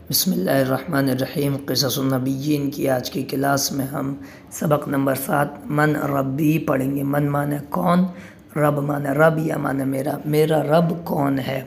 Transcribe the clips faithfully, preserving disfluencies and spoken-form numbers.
بسم اللہ الرحمن الرحیم۔ قصصنبیین کی آج کی کلاس میں ہم سبق نمبر سات من ربی پڑھیں گے۔ من معنی کون، رب معنی رب یا معنی میرا میرا رب کون ہے۔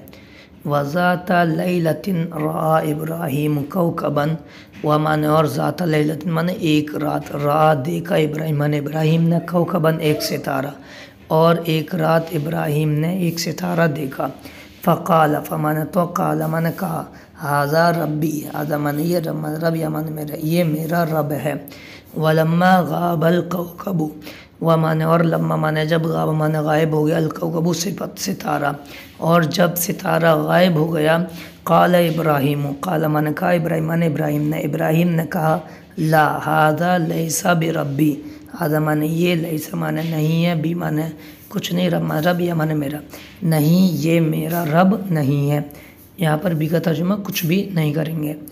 وذات لیلۃ رآ ابراہیم کوکبا، و معنی اور ذات لیلۃ معنی ایک رات، رآ دیکھا ابراہیم معنی ابراہیم نے، کوکبا ایک ستارہ، اور ایک رات ابراہیم نے ایک ستارہ دیکھا۔ فقال فمانا تو قال مانا کہا، ھذا ربی، ھذا مانا یہ رب رب یا مانا میرا یہ میرا رب ہے۔ ولما غاب الکوکب، و مانا اور لما مانا جب، غاب مانا غائب ہو گیا، الکوکب صفت ستارہ، اور جب ستارہ غائب ہو گیا، قال ابراہیم، قال مانا کہا ابراہیم مانا ابراہیم نے ابراہیم نے کہا، لا ھذا لیس بربی، ھذا مانا یہ، لیس مانا نہیں ہے، بی مانا کچھ نہیں، رب رب یا مانا میرا نہیں، یہ میرا رب نہیں ہے۔ یہاں پر بھی کا ترجمہ کچھ بھی نہیں کریں گے۔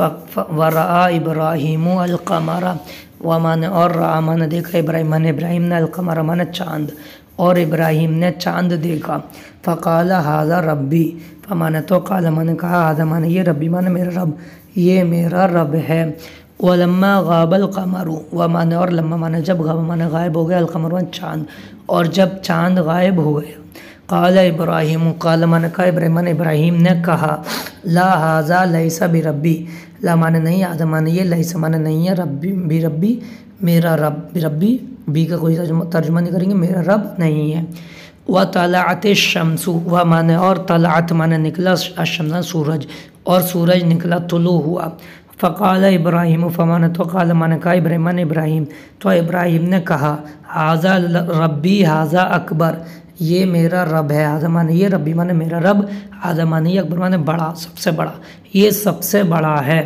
ورآ ابراہیم القمر، و مانا اور رآ مانا دیکھا ابراہیم مانا ابراہیم نے، القمر مانا چاند، اور ابراہیم نے چاند دیکھا۔ فقال ھذا ربی، فمانا تو قال مانا کہا، ھذا مانا یہ، ربی مانا میرا رب یہ میرا رب ہے۔ ولما غاب القمر، و مانا اور لما مانا جب، غاب مانا غائب ہو گیا، القمر مانا چاند، اور جب چاند غائب ہو گیا، قال ابراہیم، قال مانا کہا ابراہیم مانا ابراہیم نے کہا، لا ھذا لیس بربی، لا مانا نہیں، ھذا مانا یہ، لیس مانا نہیں ہے، ربی بھی ربی میرا رب، بربی بھی کا کوئی ترجمہ نہیں کریں گے، میرا رب نہیں ہے۔ وطلعت الشمس، و مانا اور طلعت مانا نکلا، الشمس سورج، اور سورج نکلا، طلوع ہوا۔ فقال ابراہیم، فمانا تو قال مانا کہا ابراہیم مانا ابراہیم، تو ابراہیم نے کہا، ھذا ربی ھذا اکبر، یہ میرا رب ہے، ھذا مانا یہ، ربی مانا میرا رب، ھذا مانا یہ، اکبر مانا بڑا، سب سے بڑا، یہ سب سے بڑا ہے۔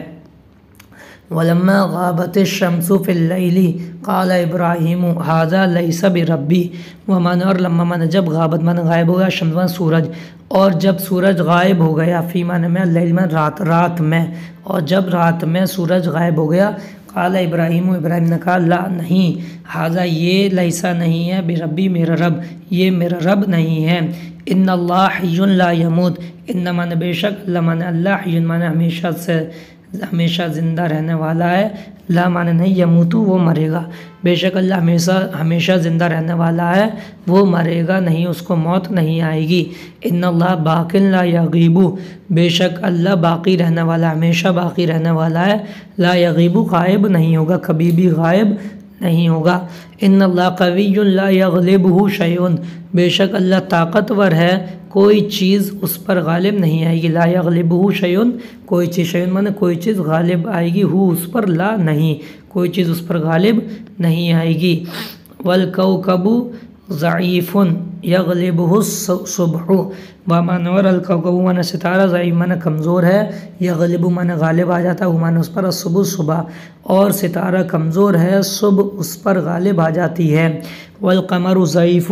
ولما غابت الشمس فی اللیل، قال ابراہیم ھذا لیس بربی، و مانا اور لما مانا جب، غابت مانا غائب ہو گیا، شمس مانا سورج، اور جب سورج غائب ہو گیا، فی مانا میں، اللیل میں رات، رات میں، اور جب رات میں سورج غائب ہو گیا، قال ابراہیم، ابراہیم نے کہا، لا نہیں، ھذا یہ، لیسا نہیں ہے، بربی میرا رب یہ میرا رب نہیں ہے۔ ان اللہ حی لا یموت، ان مانا بے شک، اللہ مانا اللہ، حی مانا ہمیشہ سے ہمیشہ زندہ رہنے والا ہے، لا مانا نہیں، یموت وہ مرے گا، بے شک اللہ ہمیشہ ہمیشہ زندہ رہنے والا ہے، وہ مرے گا نہیں، اس کو موت نہیں آئے گی۔ ان اللہ باق لا یغیب، بے شک اللہ باقی رہنے والا، ہمیشہ باقی رہنے والا ہے، لا یغیب غائب نہیں ہوگا، کبھی بھی غائب نہیں ہوگا۔ ان اللہ قوی لا یغلبہ شیء، بے شک اللہ طاقتور ہے، کوئی چیز اس پر غالب نہیں آئے گی، لا یغلبہ شیء کوئی چیز، شیء مانا کوئی چیز، غالب آئے گی، ہو اس پر، لا نہیں، کوئی چیز اس پر غالب نہیں آئے گی۔ والکوکب ضعیف یغلبہ الصبح، و مانا اور الکوکب مانا ستارہ، ضعیف مانا کمزور ہے، یغلب مانا غالب آ جاتا ہے، وہ مانا اس پر، الصبح صبح، اور ستارہ کمزور ہے، صبح اس پر غالب آ جاتی ہے۔ والقمر ضعیف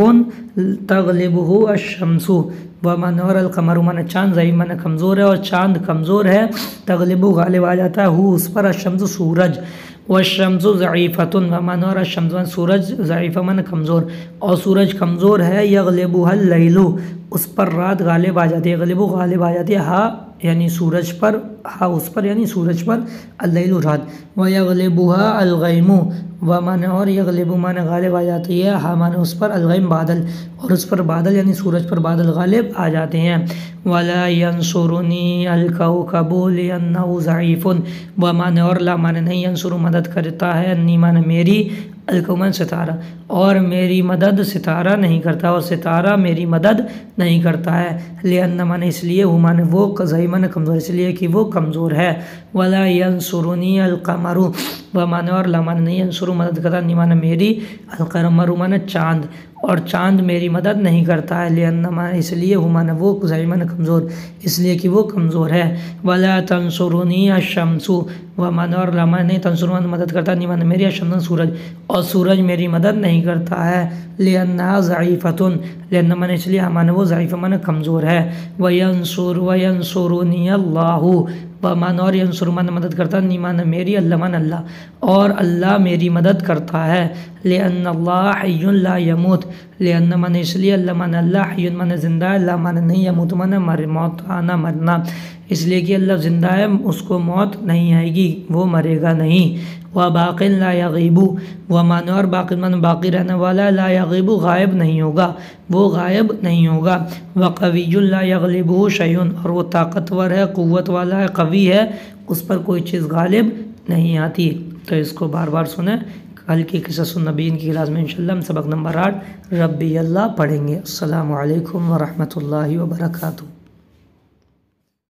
تغلبہ الشمس، و مانا اور القمر مانا چاند، ضعیف مانا کمزور ہے، اور چاند کمزور ہے، تغلبہ غالب آ جاتا ہے، ہو اس پر، الشمس سورج، والشمس ضعیفۃ، و مانا اور الشمس سورج، ضعیفہ مانا کمزور، اور سورج کمزور ہے، یغلبہ اللیل اس پر رات غالب آ جاتی ہے، یغلبہ غالب آ جاتی ہے، ہا یعنی سورج پر، ہا اس پر یعنی سورج پر، اللیل رات، ویغلبھا الغیم، و مانا اور یغلب مانا غالب آ جاتی ہے، ہا مانا اس پر، الغیم بادل، اور اس پر بادل یعنی سورج پر بادل غالب آ جاتے ہیں۔ ولا ینصرنی الکوکب لأنہ ضعیف، و مانا اور لا مانا نہیں، ینصر مدد کرتا ہے، انی مانا میری، الکوکب ستارہ، اور میری مدد ستارہ نہیں کرتا، اور ستارہ میری مدد نہیں کرتا ہے، لأن مانا اس لیے، وہ مانا وہ، ضعیف مانا کمزور، اس لیے کہ وہ کمزور ہے۔ ولا ینصرنی القمر، و مانا اور لا مانا نہیں، ینصر مدد کرتا، انی مانا میری، القمر مانا چاند، اور چاند میری مدد نہیں کرتا ہے، لأن مانا اس لیے، وہ مانا وہ، ضعیف مانا کمزور، اس لیے کہ وہ کمزور ہے۔ ولا تنصرنی الشمس، و مانا اور لا مانا نہیں، تنصر مانا مدد کرتا، انی مانا میری، الشمس سورج، اور سورج میری مدد نہیں کرتا ہے، لأنہا ضعیفۃ، لأن مانا اس لیے، مانا وہ، ضعیفہ مانا کمزور ہے۔ وینصر وینصرنی اللہ، و مانا اور ینصر مانا مدد کرتا، انی مانا میری، اللہ مانا اللہ، اور اللہ میری مدد کرتا ہے، لأن اللہ حی لا یموت، لأن مانا اس لیے، اللہ مانا اللہ، حی مانا زندہ ہے، لا مانا نہیں، یموت مانا مر موت آنا مرنا۔ اس لیے کہ اللہ زندہ ہے، اس کو موت نہیں آئے گی، وہ مرے گا نہیں۔ و باقٍ لا یغیب، و معنی اور باقی معنی باقی رہنے والا، لا یغیب غائب نہیں ہوگا، وہ غائب نہیں ہوگا۔ و قوی لا یغلبہ شیء، اور وہ طاقتور ہے، قوت والا ہے، قوی ہے، اس پر کوئی چیز غالب نہیں آتی۔ تو اس کو بار بار سنیں۔ کل کی قصص النبیین کی کلاس میں انشاءاللہ ہم سبق نمبر آٹھ ربی اللہ پڑھیں گے۔ السلام علیکم ورحمۃ اللہ وبرکاتہ۔